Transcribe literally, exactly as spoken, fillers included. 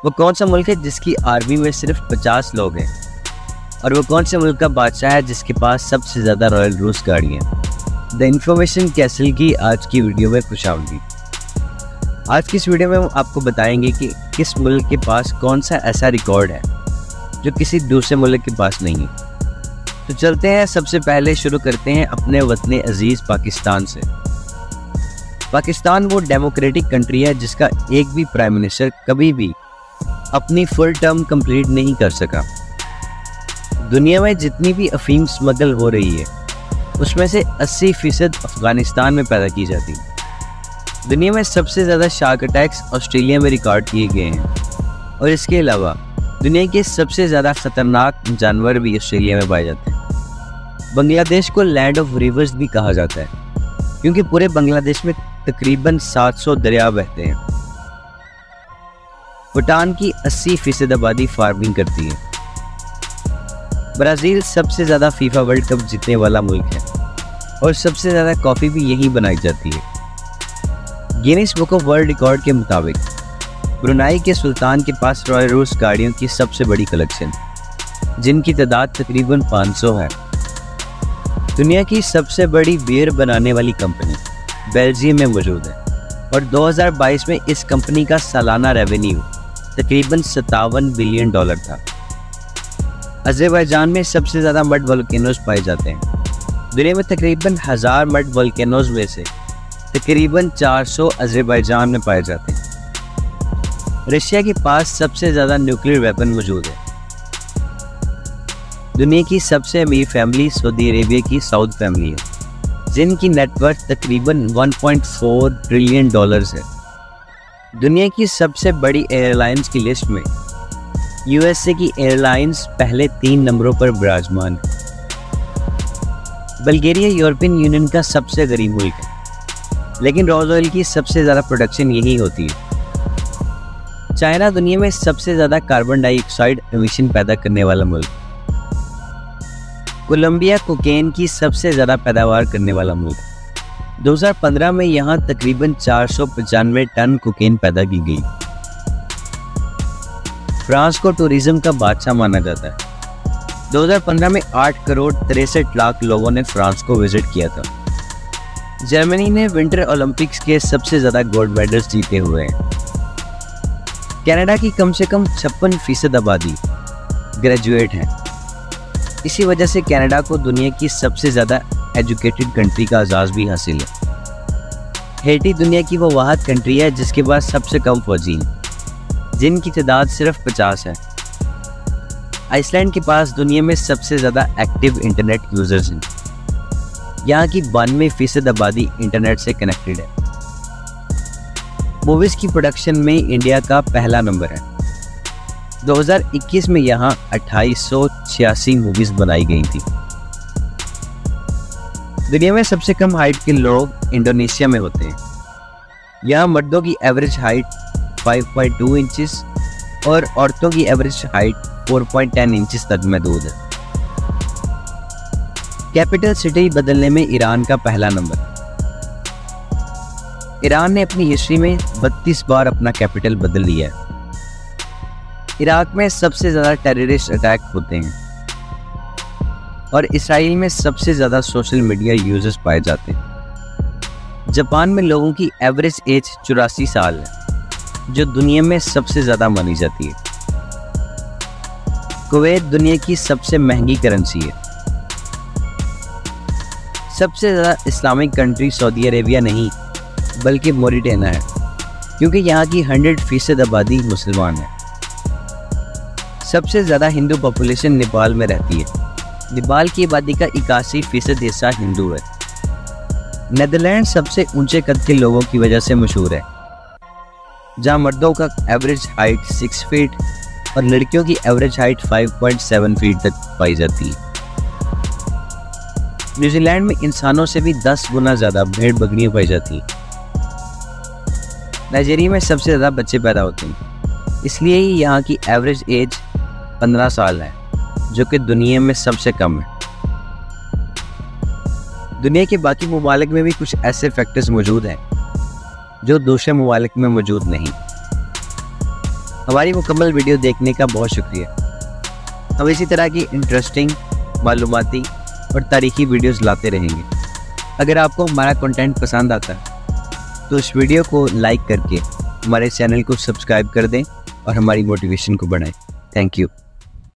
वो कौन सा मुल्क है जिसकी आर्मी में सिर्फ पचास लोग हैं? और वो कौन से मुल्क का बादशाह है जिसके पास सबसे ज़्यादा रॉयल रोज गाड़ियाँ हैं? द इन्फॉर्मेशन कैसल की आज की वीडियो में खुशामदीद। आज की इस वीडियो में हम आपको बताएंगे कि किस मुल्क के पास कौन सा ऐसा रिकॉर्ड है जो किसी दूसरे मुल्क के पास नहीं है। तो चलते हैं, सबसे पहले शुरू करते हैं अपने वतन अजीज़ पाकिस्तान से। पाकिस्तान वो डेमोक्रेटिक कंट्री है जिसका एक भी प्राइम मिनिस्टर कभी भी अपनी फुल टर्म कंप्लीट नहीं कर सका। दुनिया में जितनी भी अफीम स्मगल हो रही है उसमें से अस्सी फीसद अफगानिस्तान में पैदा की जाती है। दुनिया में सबसे ज़्यादा शार्क अटैक्स ऑस्ट्रेलिया में रिकॉर्ड किए गए हैं और इसके अलावा दुनिया के सबसे ज़्यादा ख़तरनाक जानवर भी ऑस्ट्रेलिया में पाए जाते हैं। बांग्लादेश को लैंड ऑफ रिवर्स भी कहा जाता है क्योंकि पूरे बांग्लादेश में तकरीबन सात सौ दरिया बहते हैं। भूटान की अस्सी फीसद आबादी फार्मिंग करती है। ब्राज़ील सबसे ज़्यादा फीफा वर्ल्ड कप जीतने वाला मुल्क है और सबसे ज़्यादा कॉफ़ी भी यहीं बनाई जाती है। Guinness book of world record के मुताबिक ब्रुनाई के सुल्तान के पास रॉयल रोज गाड़ियों की सबसे बड़ी कलेक्शन, जिनकी तादाद तकरीबन पाँच सौ है। दुनिया की सबसे बड़ी बियर बनाने वाली कंपनी बेल्जियम में मौजूद है और दो हज़ार बाईस में इस कंपनी का सालाना रेवेन्यू तकरीबन सत्तावन बिलियन डॉलर था। अज़रबैजान में सबसे ज़्यादा मड वोल्केनोज पाए जाते हैं। दुनिया में तकरीबन हज़ार मड वोल्केनोज में से तकरीबन चार सौ अज़रबैजान में पाए जाते हैं। रशिया के पास सबसे ज़्यादा न्यूक्लियर वेपन मौजूद है। दुनिया की सबसे अमीर फैमिली सऊदी अरेबिया की साउद फैमिली है, जिनकी नेटवर्थ तकरीबन one point four trillion dollars है। दुनिया की सबसे बड़ी एयरलाइंस की लिस्ट में यूएसए की एयरलाइंस पहले तीन नंबरों पर विराजमान है। बल्गेरिया यूरोपियन यूनियन का सबसे गरीब मुल्क है, लेकिन रोज ऑयल की सबसे ज़्यादा प्रोडक्शन यही होती है। चाइना दुनिया में सबसे ज़्यादा कार्बन डाइऑक्साइड एमिशन पैदा करने वाला मुल्क। कोलंबिया कोकेन की सबसे ज़्यादा पैदावार करने वाला मुल्क। दो हज़ार पंद्रह में यहाँ तकरीबन चार सौ पचानवे टन कोकेन पैदा की गई। फ्रांस को टूरिज्म का बादशाह माना जाता है। दो हज़ार पंद्रह में आठ करोड़ तिरसठ लाख लोगों ने फ्रांस को विजिट किया था। जर्मनी ने विंटर ओलंपिक्स के सबसे ज़्यादा गोल्ड मेडल्स जीते हुए हैं। कनाडा की कम से कम छप्पन फीसद आबादी ग्रेजुएट है। इसी वजह से कनाडा को दुनिया की सबसे ज़्यादा एजुकेटेड कंट्री का एजाज़ भी हासिल है। हैती दुनिया की वो वाहिद कंट्री है जिसके पास सबसे कम फौजी हैं, जिनकी तादाद सिर्फ पचास है। आइसलैंड के पास दुनिया में सबसे ज़्यादा एक्टिव इंटरनेट यूज़र्स हैं। यहाँ की बानवे फीसद आबादी इंटरनेट से कनेक्टेड है। मूवीज़ की प्रोडक्शन में इंडिया का पहला नंबर है। दो हज़ार इक्कीस में यहाँ अट्ठाईस सौ छियासी मूवीज़ बनाई गई थी। दुनिया में सबसे कम हाइट के लोग इंडोनेशिया में होते हैं। यहाँ मर्दों की एवरेज हाइट पाँच पॉइंट दो इंचेस और औरतों की एवरेज हाइट चार पॉइंट एक zero इंचेस तक महदूद है। कैपिटल सिटी बदलने में ईरान का पहला नंबर। ईरान ने अपनी हिस्ट्री में बत्तीस बार अपना कैपिटल बदल लिया है। इराक में सबसे ज़्यादा टेररिस्ट अटैक होते हैं और इसराइल में सबसे ज़्यादा सोशल मीडिया यूजर्स पाए जाते हैं। जापान में लोगों की एवरेज एज चौरासी साल है, जो दुनिया में सबसे ज़्यादा मानी जाती है। कुवैत दुनिया की सबसे महंगी करेंसी है। सबसे ज़्यादा इस्लामिक कंट्री सऊदी अरेबिया नहीं बल्कि मोरिटानिया है, क्योंकि यहाँ की सौ फीसद आबादी मुसलमान है। सबसे ज़्यादा हिंदू पॉपुलेशन नेपाल में रहती है। नेपाल की आबादी का इक्यासी फीसद हिस्सा हिंदू है। नेदरलैंड सबसे ऊंचे कद के लोगों की वजह से मशहूर है, जहाँ मर्दों का एवरेज हाइट सिक्स फीट और लड़कियों की average height five point seven feet तक पाई जाती है। न्यूजीलैंड में इंसानों से भी दस गुना ज़्यादा भेड़ बकरियाँ पाई जाती हैं। नाइजीरिया में सबसे ज़्यादा बच्चे पैदा होते हैं, इसलिए ही यहाँ की एवरेज एज पंद्रह साल है, जो कि दुनिया में सबसे कम है। दुनिया के बाकी ममालिक में भी कुछ ऐसे फैक्टर्स मौजूद हैं जो दूसरे ममालिक में मौजूद नहीं। हमारी मुकम्मल वीडियो देखने का बहुत शुक्रिया। हम इसी तरह की इंटरेस्टिंग, मालूमाती और तारीखी वीडियोस लाते रहेंगे। अगर आपको हमारा कंटेंट पसंद आता है तो इस वीडियो को लाइक करके हमारे चैनल को सब्सक्राइब कर दें और हमारी मोटिवेशन को बढ़ाएं। Thank you.